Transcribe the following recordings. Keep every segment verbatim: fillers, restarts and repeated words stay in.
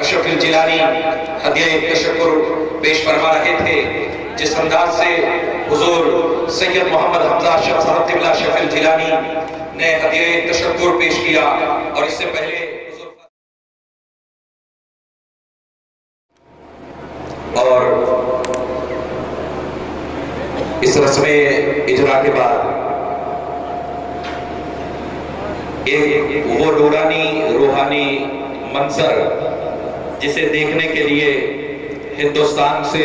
اشرف الجیلانی ہدیہ تشکر پیش فرما رہے تھے، جس انداز سے حضور سید محمد حمزہ اشرف صاحب قبلہ اشرف الجیلانی نے ہدیہ تشکر پیش کیا، اور اس سے پہلے اور اس رسم اجرا کے بعد ایک وہ نورانی روحانی منظر جسے دیکھنے کے لیے ہندوستان سے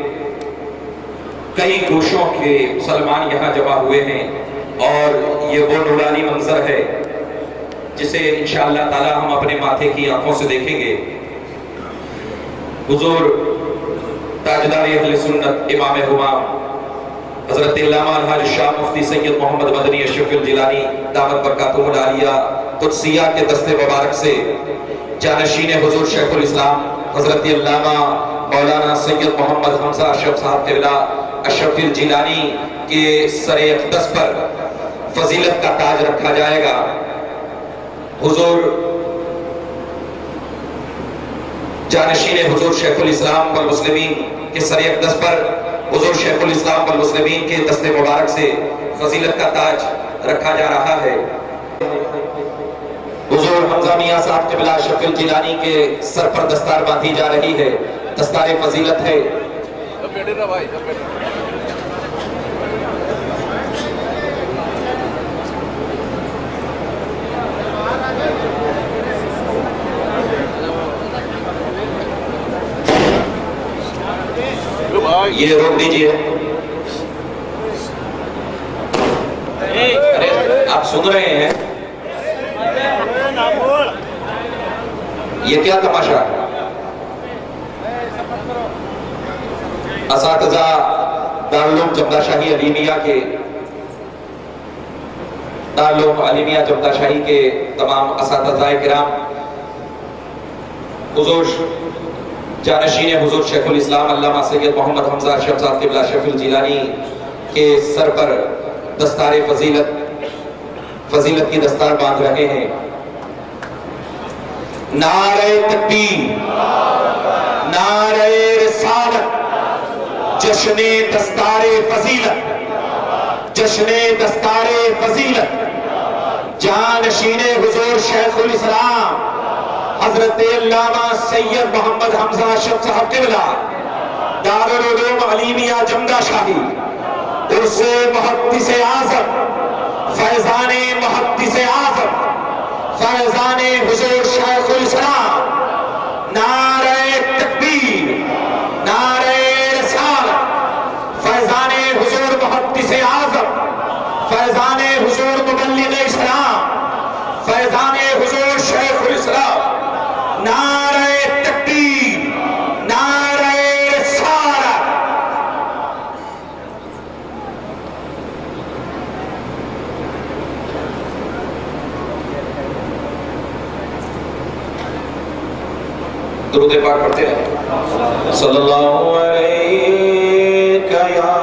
کئی گوشوں کے مسلمان یہاں جمع ہوئے ہیں، اور یہ وہ نورانی منظر ہے جسے انشاءاللہ تعالی ہم اپنے ماتھے کی آنکھوں سے دیکھیں گے۔ حضور تاجدار اہل سنت امام ہمام حضرت علامہ الحاج شاہ مفتی سید محمد مدنی اشرف الجیلانی دامت برکاتہ العالیہ قدسیہ کے دست مبارک سے جانشین حضور شیخ الاسلام حضرت علامہ مولانا سید محمد حمزہ اشرف صاحب قبلہ اشرف الجیلانی کے سر اقدس پر فضیلت کا تاج رکھا جائے گا۔ حضور جانشین حضور شیخ الاسلام والمسلمین کے سر اقدس پر حضور شیخ الاسلام والمسلمین کے دست مبارک سے فضیلت کا تاج رکھا جا رہا ہے۔ حضور حمزہ میاں صاحب قبلہ اشرف الجیلانی کے سر پر دستار باندھی جا رہی ہے، دستار فضیلت ہے۔ یہ روک دیجئے، آپ سن رہے ہیں یہ کیا تماشا؟ اساتذہ دارالعلوم جمدہ شاہی علیمیہ کے دارالعلوم علیمیہ جمدہ شاہی کے تمام اساتذہ کرام، حضور جانشین حضور شیخ الاسلام علامہ سید محمد حمزہ اشرف صاحب قبلہ اشرف الجیلانی کے سر پر دستار فضیلت فضیلت کی دستار باندھ رہے ہیں۔ نعرہ تکبیر، نعرہ رسالت، جشن دستار فضیلت، جشن دستار فضیلت، جانشین حضور شیخ الاسلام حضرت علامہ سید محمد حمزہ اشرف صاحب قبلہ دارالعلوم علیمیہ جمدہ شاہی، عرس محدث اعظم، فیضان محدث اعظم، فیضان حضور شیخ الاسلام، نعرہ تکبیر، نعرہ رسالت، فیضان حضور محدث اعظم، فیضان حضور مبلغ اسلام، فیضان حضور شیخ الاسلام، نعرہ تکبیر، نعرہ رسالت۔ درود پاک پڑھتے ہیں۔ صلی اللہ علیہ یا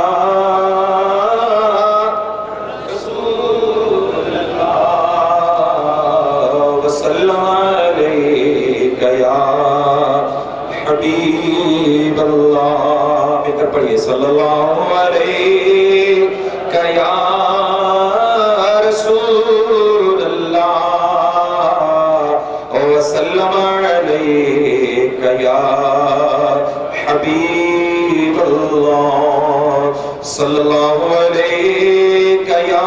رسول اللہ وسلم علیہ یا حبیب اللہ۔ مل کر پڑھئے، صلی اللہ علیہ یا رسول اللہ وسلم علیہ یا حبیب اللہ، صلی اللہ علیہ یا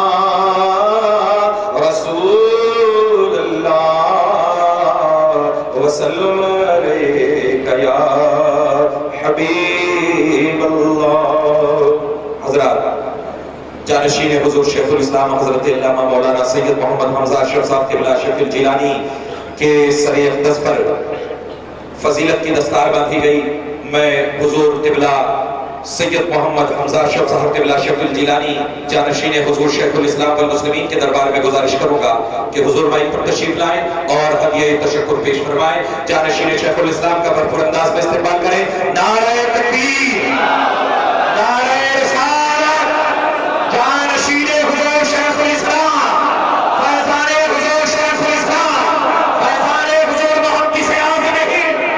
رسول اللہ وسلم علیہ یا حبیب اللہ۔ حضرات، جانشین حضور شیخ الاسلام حضرت علامہ مولانا سید محمد حمزہ اشرف صاحب قبلہ اشرف الجیلانی کے سر اقدس پر فضیلت کی دستار باندھی گئی۔ میں حضور قبلہ سید محمد حمزہ اشرف صاحب قبلہ اشرف الجیلانی جانشین حضور شیخ الاسلام والمسلمین کے دربار میں گزارش کروں گا کہ حضور مائک پر تشریف لائیں اور ہدیہ تشکر پیش فرمائیں۔ جانشین شیخ الاسلام کا بھرپور انداز میں استقبال کریں۔ نعرہ تکبیر، نعرہ رسالت، جانشین حضور شیخ الاسلام، فیضان حضور شیخ الاسلام، فیضان حضور محدث اعظم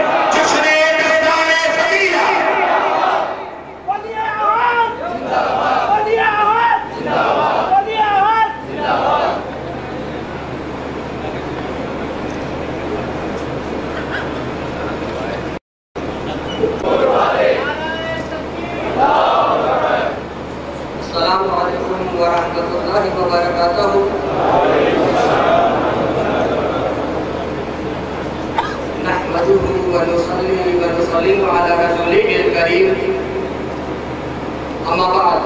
نحمده ونصلي ونسلم على رسوله الكريم أما بعد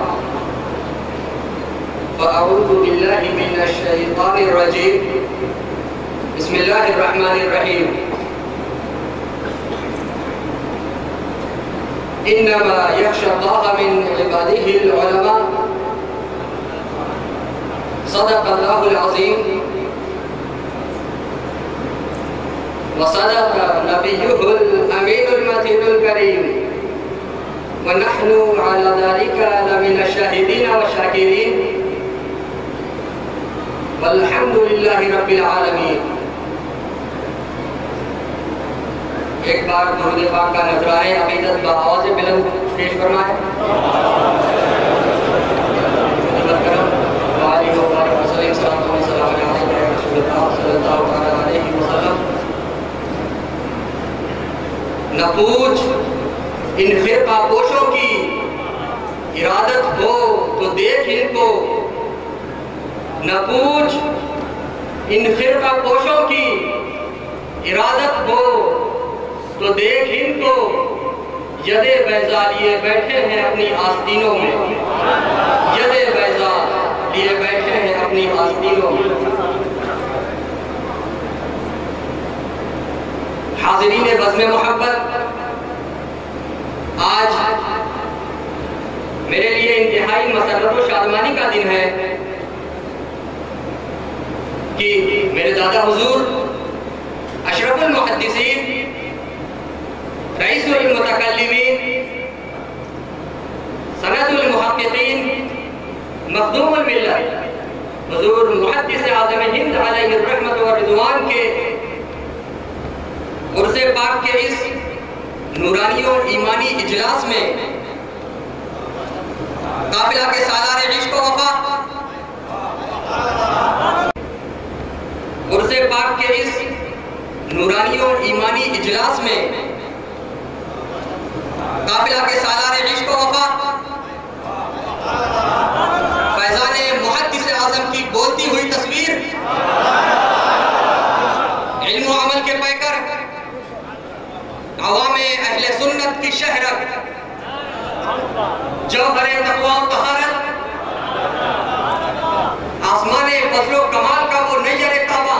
فأعوذ بالله من الشيطان الرجيم بسم الله الرحمن الرحيم إنما يخشى الله من عباده العلماء صدق الله العظيم وصدق نبيه الأمين المتين الكريم ونحن على ذلك لمن الشاهدين والشاكرين والحمد لله رب العالمين. ایک بار درود پاک کا نذرانہ عقیدت بآواز بلند پیش فرمائے. نہ پوچھ ان فرقہ پوشوں کی ارادت ہو تو دیکھ ان کو، نہ پوچھ ان فرقہ پوشوں کی ارادت ہو تو دیکھ ان کو، ید بیضا لیے بیٹھے ہیں اپنی آستینوں میں، ید بیضا لیے بیٹھے ہیں اپنی آستینوں میں. حاضرین بزم محبت، آج میرے لیے انتہائی مسرت و شادمانی کا دن ہے کہ میرے دادا حضور اشرف المحدثین، رئیس المتکلمین، سند المحققین، مخدوم الملت حضور محدث اعظم ہند علیہ الرحمت والرضوان کے عرص پاک کے اس نورانی اور ایمانی اجلاس میں قافلہ کے سالار عشق و وفا، عرص پاک کے اس نورانی اور ایمانی اجلاس میں قافلہ کے سالار عشق و وفا، فیضان محدث اعظم کی بولتی ہوئی تصویر، علم و عمل کے پیکر، عوام اہل سنت کی شہرت، جوہر تقوی و طہارت، آسمان فضل و کمال کا وہ نیر کعبہ،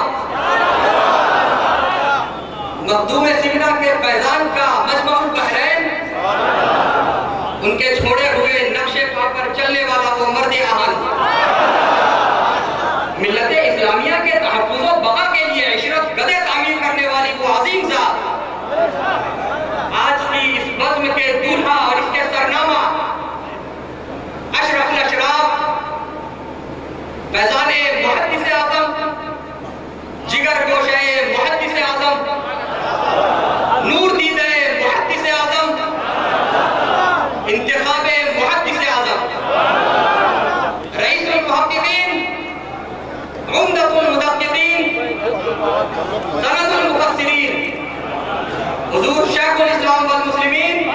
مخدوم سمنا کے فیضان کا مجمع البحرین، ان کے چھوڑے ہوئے نقش پا پر چلنے والا وہ مرد اہل، ملت اسلامیہ کے تحفظ و بقا کے لیے عشرت گدے تعمیر کرنے والی وہ عظیم ذات، آج کی اس بزم کے دولہا اور اس کے سرنامہ اشرف الاشراف، فیضان محدث اعظم، جگر گوشہ محدث اعظم، نور دیدہ محدث اعظم، انتخاب محدث اعظم، رئیس المحققین، عمدۃ المدققین، سند المفسرین، حضور شیخ الاسلام والمسلمین،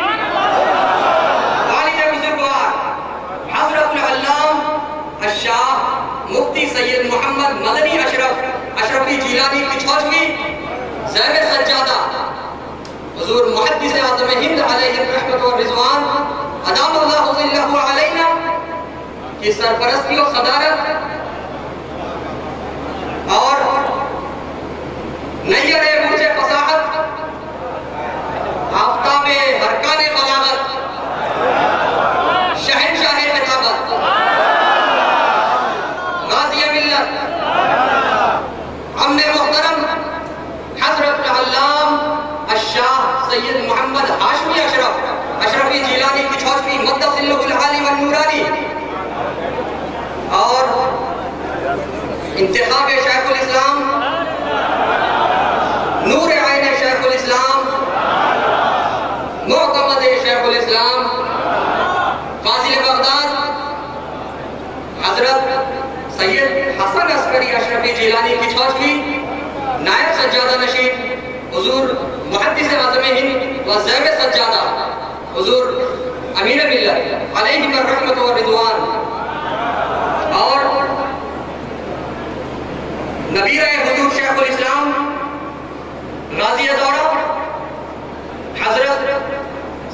والد بزرگوار حضرت العلام الشاہ مفتی سید محمد مدنی اشرف اشرفی جیلانی پچھوچوی زیب سجادہ، حضور محدث اعظم ہند علیہ الرحمت والرضوان، ادام اللہ ظلہ علینا کی سرپرستی و صدارت اور نیر مجھے فصاحت، آفتاب ارکان بلاغت، شہنشاہ خطابت، غازی ملت، امن محترم حضرت العلام الشاہ سید محمد ہاشمی اشرف اشرفی جیلانی پچھوچوی مقدس اللہ العالی والنورانی، اور انتخاب شیخ الاسلام، نور عین شیخ الاسلام، معتمد شیخ الاسلام، فاضل بغداد حضرت سید حسن عسکری اشرفی جیلانی پچھوچوی، نائب سجادہ نشین حضور محدث اعظم ہند و زیب سجادہ حضور امیر ملت علیہ الرحمت والرضوان، اور نبیر حضور شیخ الاسلام غازی دورہ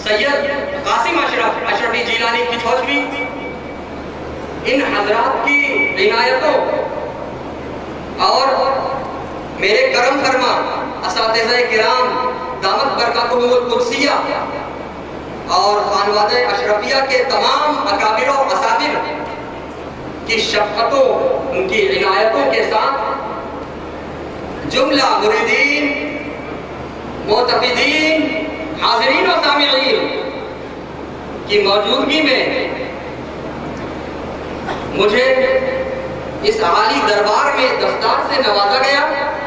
سید قاسم اشرف اشرفی جیلانی کچھوچوی، ان حضرات کی عنایتوں اور میرے کرم فرما اساتذہ کرام دامت برکاتہم القدسیہ اور خانوادہ اشرفیہ کے تمام اکابر و اساتذہ کی شفقتوں، ان کی عنایتوں کے ساتھ جملہ مریدین، معتقدین، حاضرین و سامعین کی موجودگی میں مجھے اس عالی دربار میں دستار سے نوازا گیا۔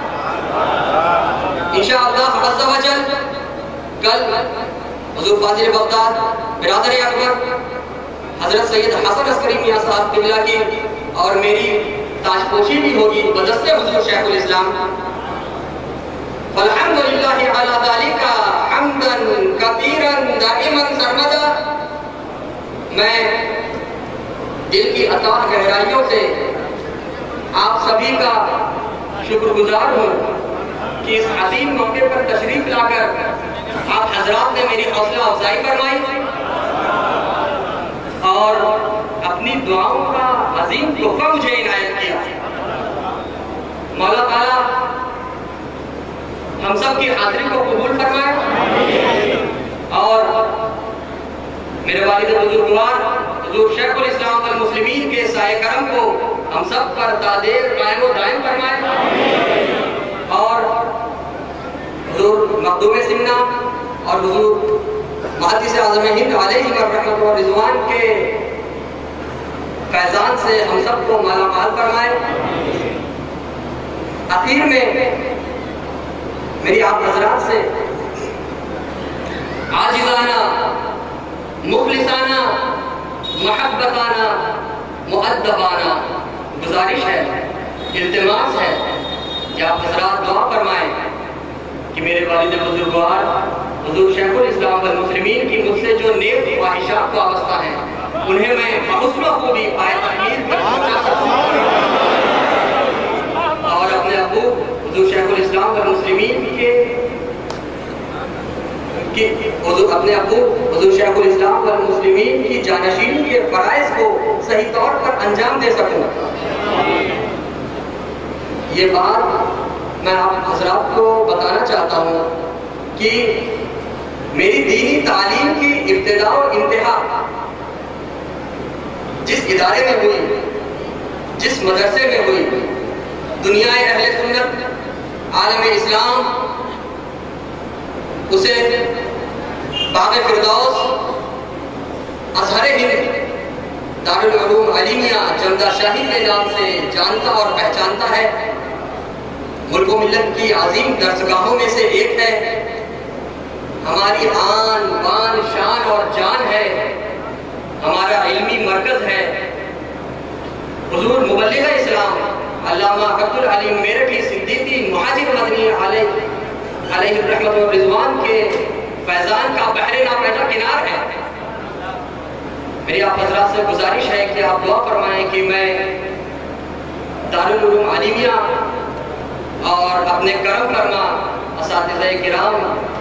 انشاءاللہ عز و جل کل حضور فاضل بغداد برادر اکبر حضرت سید حسن عسکری میاں صاحب قبلہ کی اور میری تاج پوشی بھی ہوگی بدست حضور شیخ الاسلام۔ فالحمدللہ علی ذالک حمدا کثیرا دائما سرمدا۔ میں دل کی اطاع گہرائیوں سے آپ سبھی کا شکر گزار ہوں کہ اس عظیم موقع پر تشریف لا کر آپ حضرات نے میری حوصلہ افزائی فرمائی اور اپنی دعاؤں کا عظیم تحفہ مجھے عنایت کیا۔ مولا تعالیٰ ہم سب کی حاضری کو قبول فرمائے اور میرے والد بزرگوار حضور شیخ الاسلام والمسلمین کے سائے کرم کو ہم سب پر دادیر قائم و دائم فرمائے اور حضور مخدوم سمنا اور حضور محدث اعظم ہند علیہ رحمت و رضوان کے فیضان سے ہم سب کو مالا مال فرمائے۔ آخر میں میری آپ حضرات سے عاجزانہ، مخلصانہ، محبتانہ، مؤدبانہ گزارش ہے، التماس ہے کہ آپ حضرات دعا فرمائیں کہ میرے والد بزرگوار حضور شیخ الاسلام والمسلمین کی مجھ سے جو نیک خواہشات وابستہ ہیں انہیں میں بحسن خوبی پائے تکمیل تک پہنچا سکوں اور اپنے ابو حضور شیخ الاسلام والمسلمین کے اپنے ابو حضور شیخ الاسلام والمسلمین کی جانشینی کے فرائض کو صحیح طور پر انجام دے سکوں۔ یہ بات میں آپ حضرات کو بتانا چاہتا ہوں کہ میری دینی تعلیم کی ابتدا و انتہا جس ادارے میں ہوئی، جس مدرسے میں ہوئی، دنیا اہل سنت عالم اسلام اسے باغ فردوس ازہر ہند دارالعلوم علیمیہ جمدہ شاہی کے نام سے جانتا اور پہچانتا ہے۔ ملک و ملت کی عظیم درسگاہوں میں سے ایک ہے، ہماری آن بان شان اور جان ہے، ہمارا علمی مرکز ہے۔ حضور مبلغ اسلام علامہ عبدالعلیم میرٹھی صدیقی مہاجر مدنی علیہ علیہ الرحمت و رضوان کے فیضان کا بحر ناپیدا کنار ہے۔ میری آپ حضرات سے گزارش ہے کہ آپ دعا فرمائیں کہ میں دارالعلوم علیمیہ اور اپنے کرم فرما اساتذہ کرام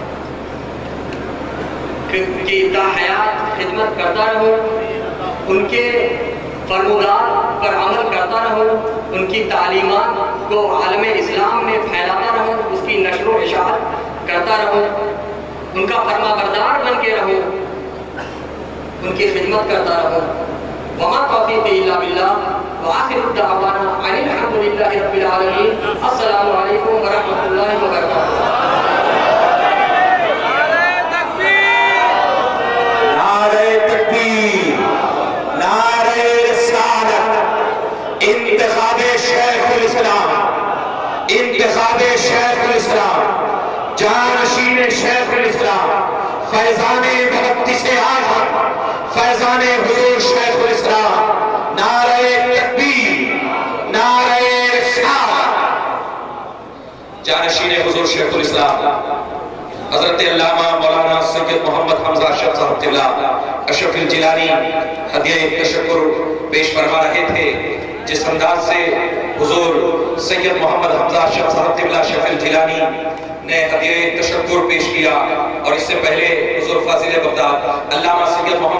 کی تا حیات خدمت کرتا رہوں، ان کے فرمودات پر عمل کرتا رہوں، ان کی تعلیمات کو عالم اسلام میں پھیلاتا رہوں، اس کی نشر و اشاعت کرتا رہوں، ان کا فرما بردار بن کے رہوں، ان کی خدمت کرتا رہوں۔ وما توفیقی الا باللہ وآخر الدعوانا ان الحمدللہ رب العالمین۔ السلام علیکم ورحمۃ اللہ وبرکاتہ۔ انتخاب شیخ الاسلام، انتخاب شیخ الاسلام، جانشین شیخ الاسلام، فیضان مقدس اعظم، فیضان حضور شیخ الاسلام، نعرہ تکبیر، نعرہ رسالت۔ جانشین حضور شیخ الاسلام حضرت علامہ مولانا سید محمد حمزہ اشرف صاحب قبلہ اشرف الجیلانی ہدیہ تشکر پیش فرما رہے تھے۔ جس انداز سے حضور سید محمد حمزہ اشرف صاحب قبلہ شیخ الجیلانی نے ہدیہ تشکر پیش کیا، اور اس سے پہلے حضور فاضل بغداد علامہ سید محمد